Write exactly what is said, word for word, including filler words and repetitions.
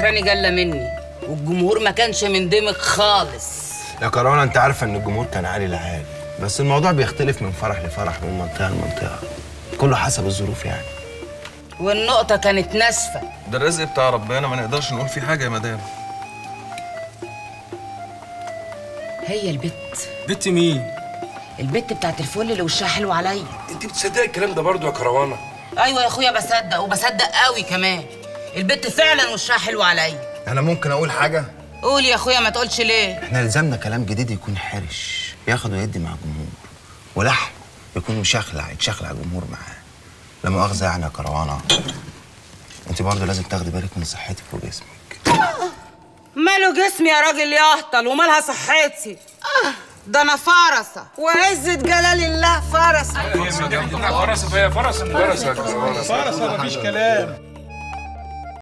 الاخراني جله مني، والجمهور ما كانش مندمج خالص. يا كروانه انت عارفه ان الجمهور كان عالي لعالي، بس الموضوع بيختلف من فرح لفرح ومن منطقه لمنطقه، كله حسب الظروف يعني. والنقطه كانت ناسفه. ده الرزق بتاع ربنا، ما نقدرش نقول فيه حاجه يا مدام. هي البت. بت مين؟ البت بتاعت الفل اللي وشها حلو عليا. انت بتصدقي الكلام ده برضه يا كروانه؟ ايوه يا اخويا بصدق، وبصدق قوي كمان. البت فعلا وشها حلو عليا. انا ممكن اقول حاجه؟ قول يا اخويا، ما تقولش ليه. احنا لزمنا كلام جديد يكون حرش، ياخد ويدي مع الجمهور، ولحن يكون مشخلع يتشخلع الجمهور معاه. لا مؤاخذه يعني يا كروانه، انت برضه لازم تاخدي بالك من صحتك وجسمك. ماله جسمي يا راجل يهطل، ومالها صحتي؟ ده انا فرسه، وعزه جلال الله فرسه. فرسه فهي فرسه فرسه يا كروانه. فرسه مفيش كلام.